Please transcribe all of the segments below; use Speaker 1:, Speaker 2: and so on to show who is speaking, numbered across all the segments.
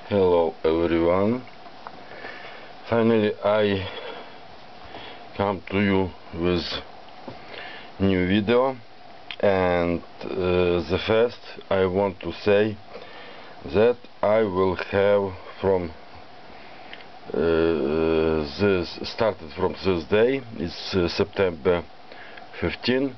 Speaker 1: Hello everyone. Finally I come to you with new video, and the first I want to say that I will have from this started from this day, it's September 15,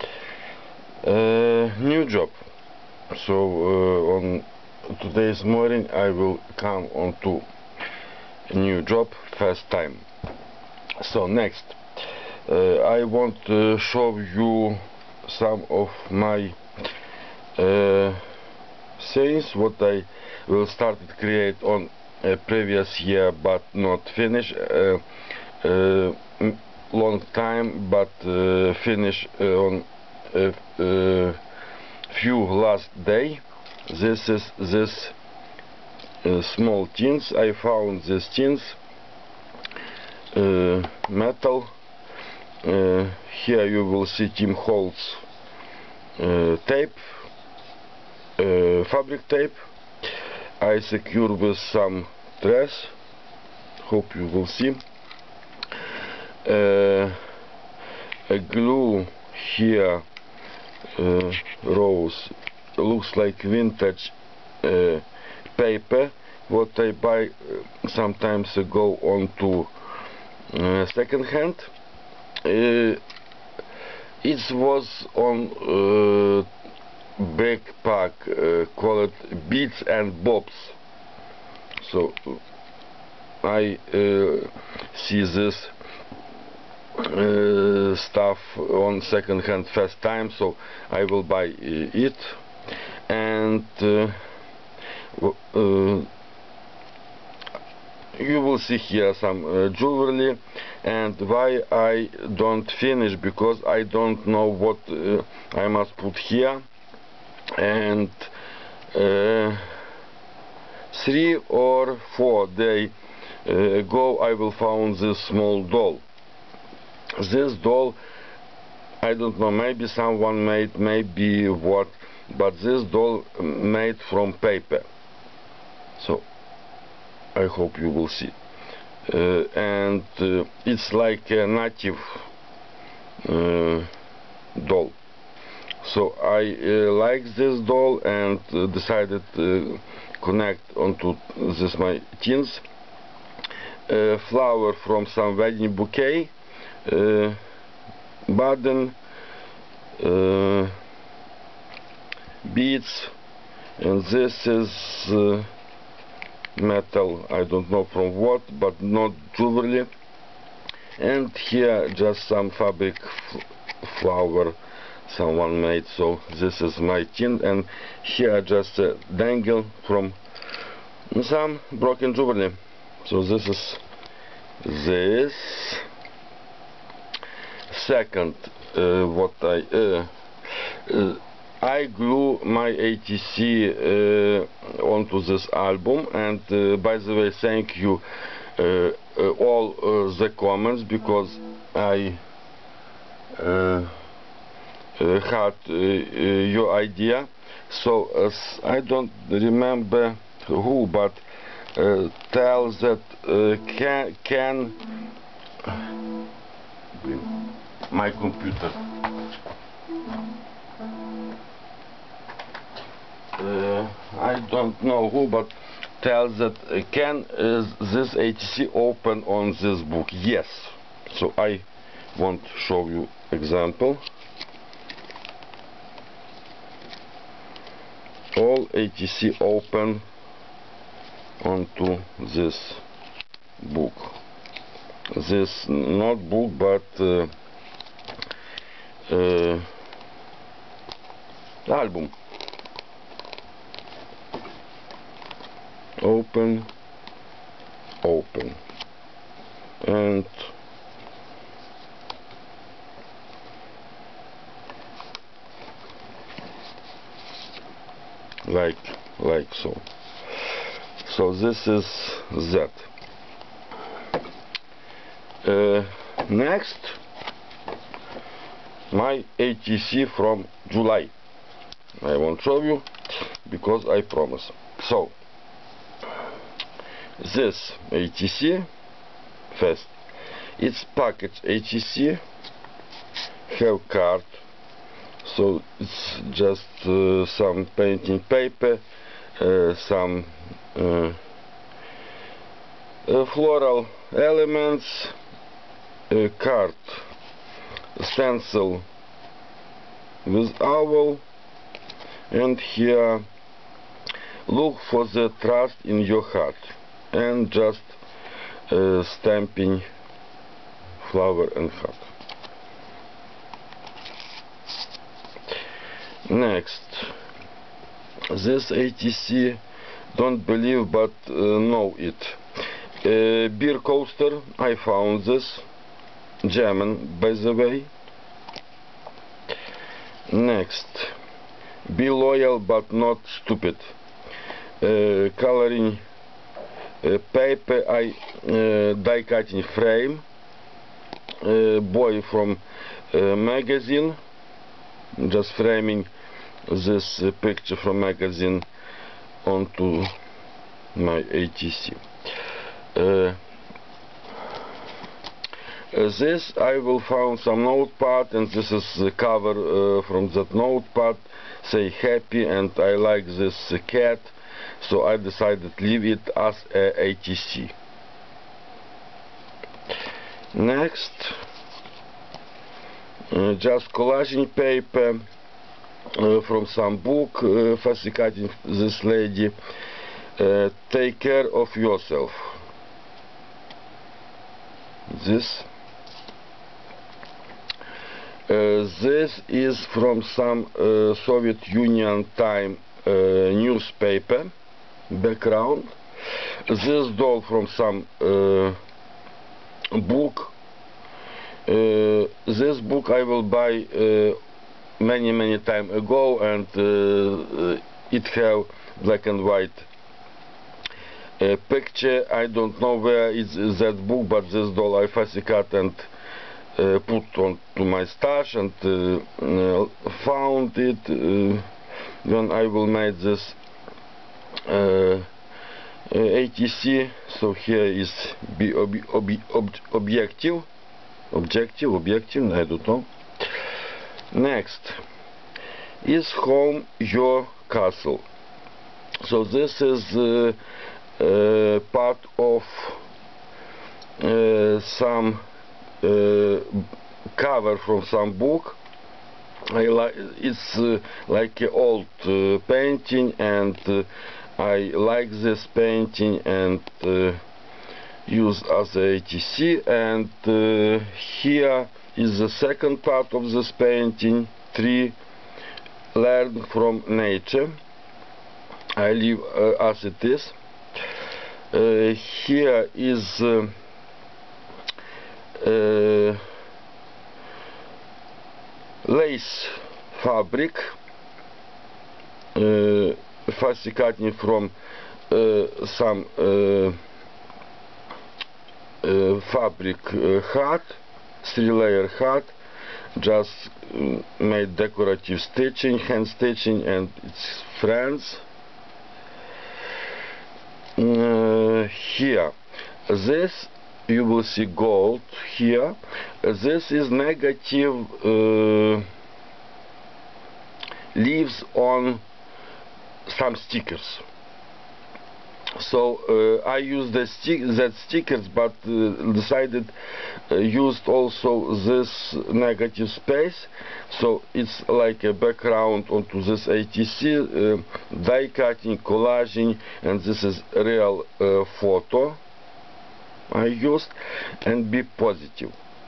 Speaker 1: new job. So on today's morning I will come on to a new job first time. So next I want to show you some of my things what I will start to create on a previous year but not finish long time, but finish on a few last day. This is this small tins. I found these tins, metal. Here you will see Tim Holtz tape, fabric tape. I secure with some dress. Hope you will see. A glue here, rose, looks like vintage paper what I buy sometimes ago onto second hand. It was on backpack called Bits and Bobs. So I see this stuff on second hand first time, so I will buy it. And you will see here some jewelry. And why I don't finish, because I don't know what I must put here. And 3 or 4 days ago I will found this small doll. This doll, I don't know, maybe someone made, maybe what, but this doll made from paper. So I hope you will see. And it's like a native doll. So I like this doll and decided to connect onto this my tins. Flower from some wedding bouquet, button, beads, and this is metal, I don't know from what, but not jewelry. And here just some fabric flower someone made. So this is my tin, and here just a dangle from some broken jewelry. So this is this. Second, what I glue my ATC onto this album. And by the way, thank you all the comments, because I had your idea. So I don't remember who, but tells that can my computer. I don't know who, but tells that can this ATC open on this book? Yes. So I want to show you example. All ATC open onto this book. This not book, but album. Open, and like so. So this is that. Next, my ATC from July. I won't show you because I promise. So this ATC first. It's package ATC, have card, so it's just some painting paper, some floral elements, card, stencil with owl, and here look for the trust in your heart, and just stamping flower and heart. Next, this ATC, don't believe but know it. Beer coaster, I found this, German by the way. Next, be loyal but not stupid. Coloring paper, die cutting frame, boy from magazine, just framing this picture from magazine onto my ATC. This I will found some notepad, and this is the cover from that notepad, say happy, and I like this cat, so I decided leave it as a ATC. Next, just collaging paper from some book, fascinating this lady, take care of yourself. This is from some Soviet Union time newspaper background. This doll from some book. This book I will buy many time ago, and it have black and white picture. I don't know where is that book, but this doll I fussy cut and put on to my stash, and found it when I will make this ATC. So here is objective, I don't know. Next is home your castle. So this is part of some cover from some book. It's like an old painting, and I like this painting and use as a ATC. And here is the second part of this painting, tree, learn from nature. I leave as it is. Here is lace fabric, fussy cutting from some fabric hat, 3-layer hat, just made decorative stitching, hand stitching, and its friends. Here, this you will see gold here. This is negative leaves on some stickers. So I used that stickers, but decided used also this negative space. So it's like a background onto this ATC, die cutting, collaging, and this is real photo I used, and be positive.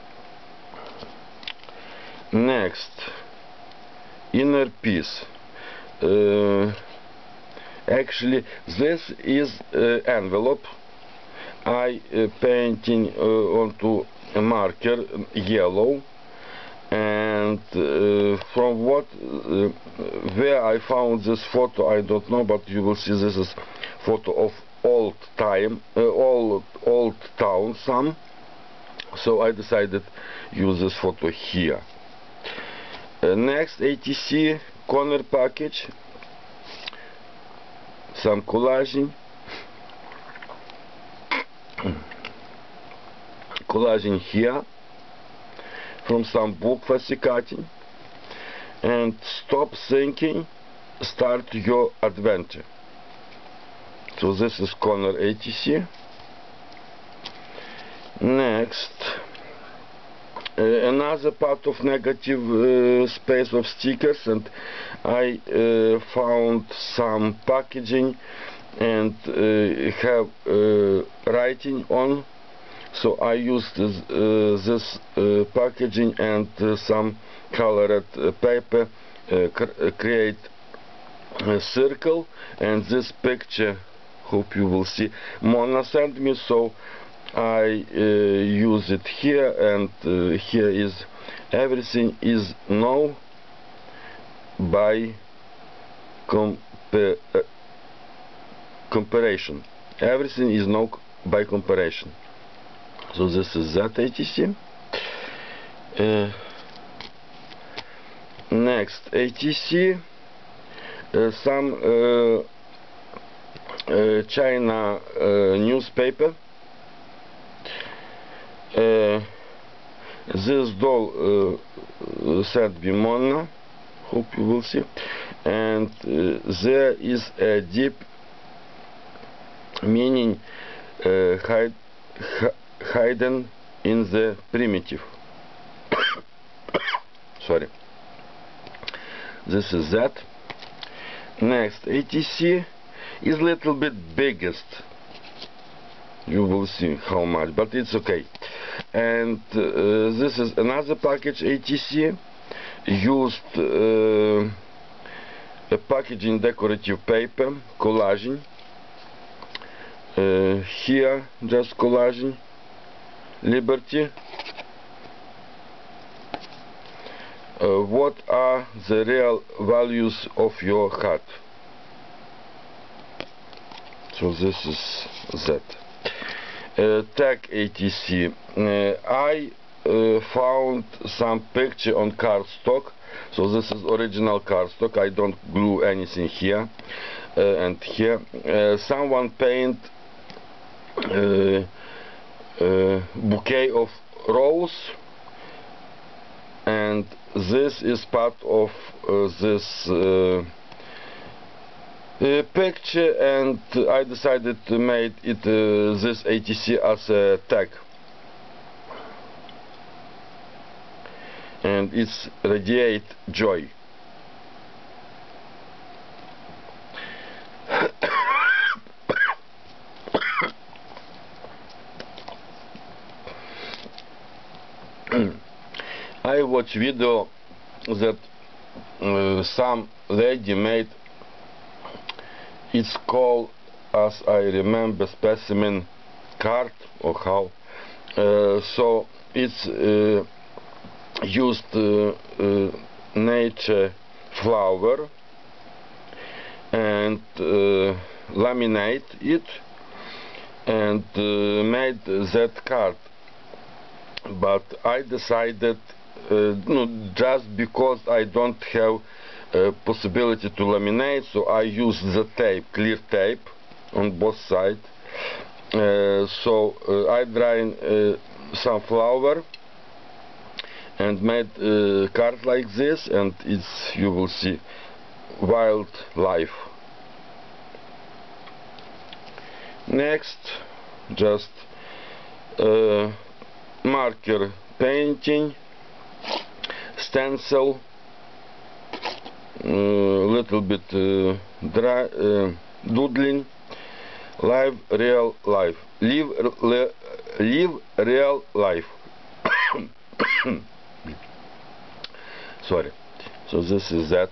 Speaker 1: Next, inner peace. Actually, this is envelope. I painting onto a marker yellow, and from what where I found this photo I don't know, but you will see this is photo of old town some. So I decided use this photo here. Next, ATC corner package, some collaging, collaging here from some book Fassicati, and stop thinking, start your adventure. So this is corner ATC. Next, another part of negative space of stickers, and I found some packaging and have writing on, so I used this packaging and some colored paper create a circle, and this picture, hope you will see, Mona sent me, so I use it here, and here is everything is known by comparison. Everything is known by comparison. So this is that ATC. Next ATC, some China newspaper. This doll sent me Mona, hope you will see, and there is a deep meaning hidden in the primitive. Sorry. This is that. Next ATC is little bit biggest. You will see how much, but it's okay. And this is another package ATC. Used a packaging decorative paper, collaging. Here just collaging. Liberty. What are the real values of your heart? So this is that. Tag ATC. I found some picture on cardstock, so this is original cardstock. I don't glue anything here and here. Someone paint bouquet of rose, and this is part of this picture, and I decided to make it this ATC as a tag, and it's radiate joy. I watch video that some lady made, it's called, as I remember, specimen card, or how, so it's used nature flower and laminate it and made that card. But I decided, no, just because I don't have possibility to laminate, so I use the tape, clear tape on both sides. So I dry some flour and made a card like this, and it's, you will see, wildlife. Next, just marker painting, stencil, little bit dry, doodling, live real life, live real life. Sorry. So this is that.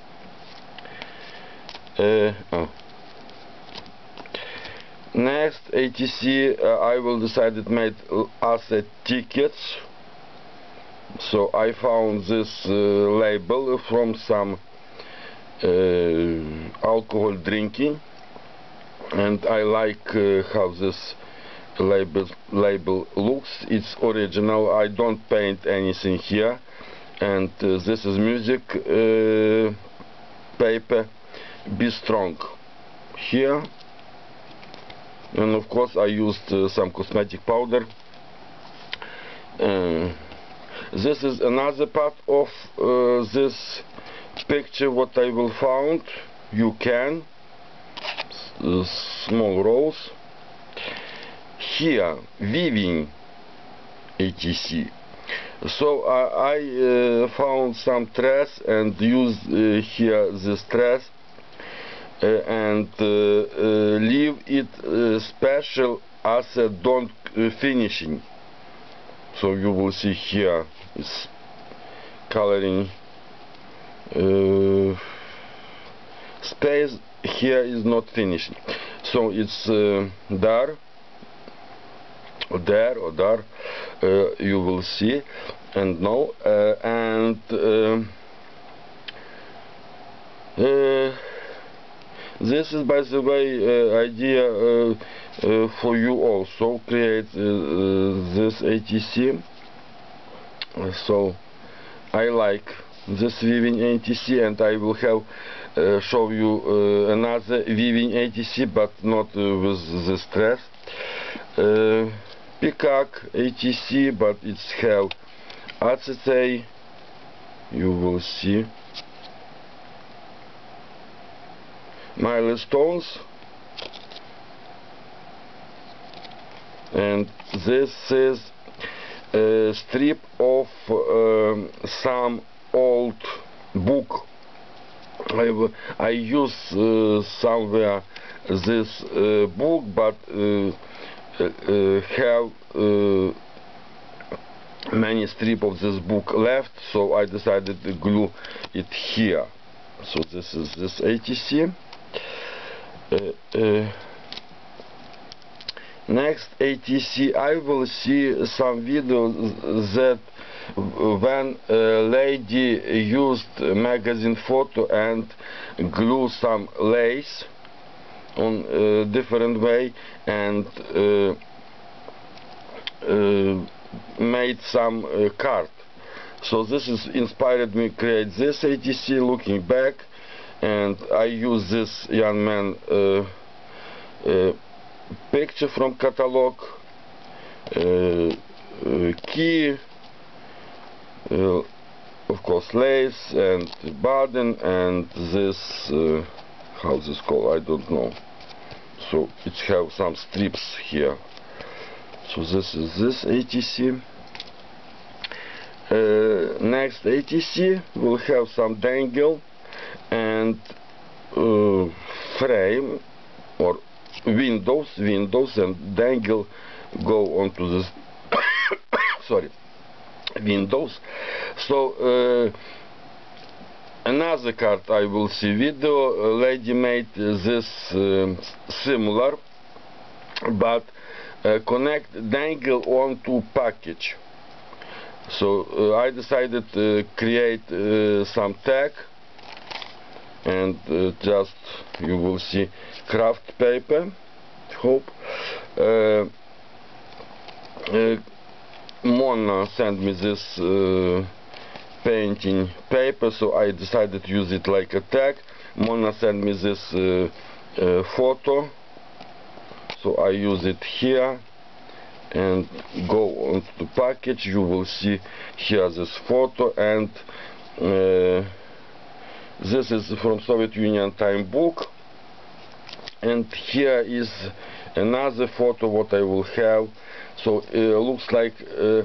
Speaker 1: Next ATC, I will decide it made as a tickets. So I found this label from some alcohol drinking, and I like how this label looks. It's original. I don't paint anything here, and this is music paper. Be strong here, and of course I used some cosmetic powder This is another part of this picture what I will found. You can small rows here weaving etc. So I found some threads and used here this thread and leave it special as a don't finishing. So you will see here it's coloring space here is not finishing. So it's there or there you will see and now this is, by the way, idea for you also create this ATC. So I like this weaving ATC, and I will have show you another weaving ATC, but not with this thread. Peacock ATC, but it's have acetate. You will see milestones, and this is a strip of some old book. I use somewhere this book, but have many strips of this book left, so I decided to glue it here. So this is this ATC. Next ATC, I will see some videos that when a lady used magazine photo and glue some lace on a different way and made some card. So this is inspired me create this ATC. Looking back, and I use this young man picture from catalog, key, of course lace and button, and this how this called, I don't know. So it have some strips here. So this is this ATC. Next ATC will have some dangle and frame or windows, and dangle go onto this sorry, windows. So another card I will see video. A lady made this similar, but connect dangle onto package. So I decided to create some tag, and just you will see craft paper. Hope Mona sent me this painting paper, so I decided to use it like a tag. Mona sent me this photo, so I use it here and go onto the package. You will see here this photo, and this is from Soviet Union time book, and here is another photo what I will have. So it looks like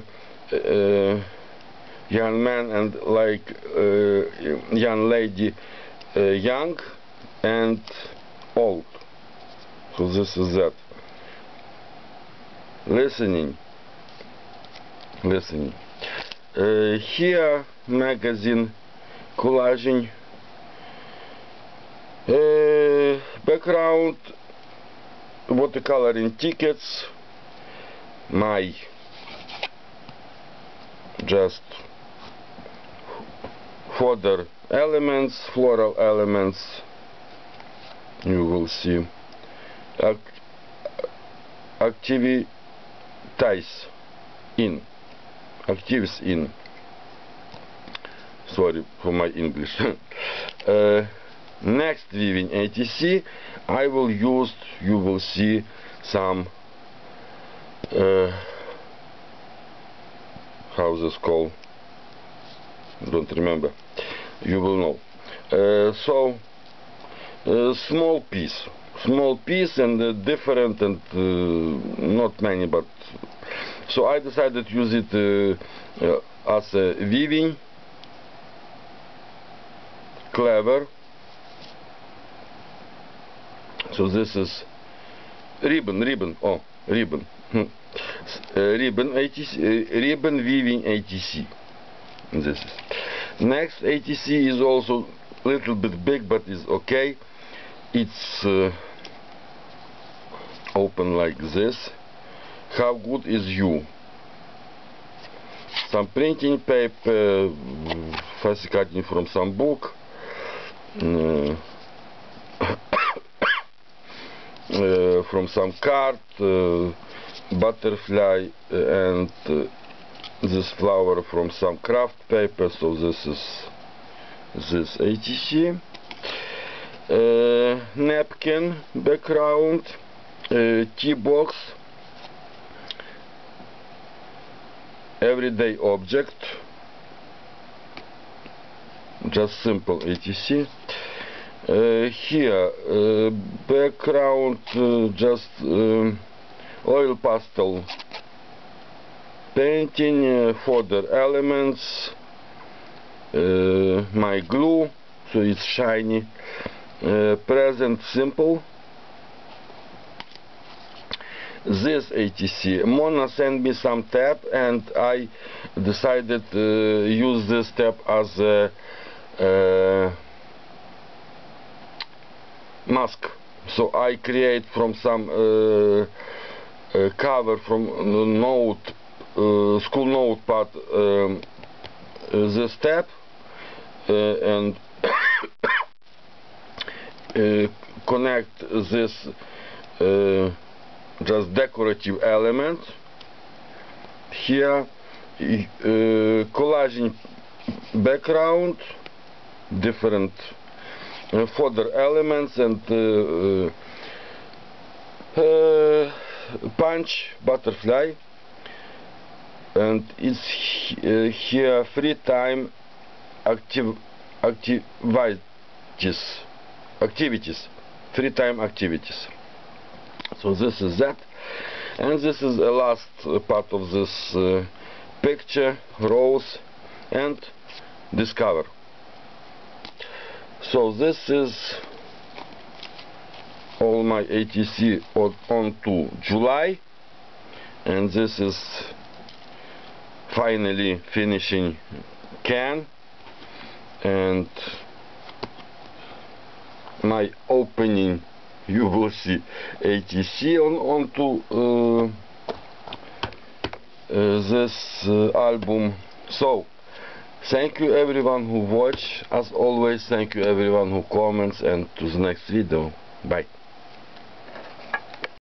Speaker 1: young man and like young lady, young and old. So this is that. Listening. Here magazine collaging, background watercoloring tickets, my just fodder elements, floral elements. You will see activities in. Sorry for my English. Next weaving ATC I will use, you will see some how this called, don't remember, you will know. So small piece and different, and not many, but so I decided to use it as a weaving. Clever. So this is ribbon ribbon ribbon ATC, ribbon weaving ATC. This is next. ATC is also a little bit big, but is okay. It's open like this. How good is you? Some printing paper, fancy cutting from some book, from some card, butterfly, and this flower from some craft paper. So this is this ATC. Napkin background, tea box, everyday object, just simple ATC. Here background, just oil pastel painting, fodder elements, my glue, so it's shiny. Present simple. This ATC, Mona sent me some tab, and I decided to use this tab as a mask. So I create from some cover from note, school notepad, this tab, and connect this just decorative element here, collaging background, different fodder elements, and punch butterfly, and it's here free time activities, free time activities. So this is that, and this is the last part of this picture, rose and discover. So this is all my ATC on to July, and this is finally finishing can, and my opening, you will see ATC onto this album. So thank you everyone who watch. As always, thank you everyone who comments, and to the next video. Bye.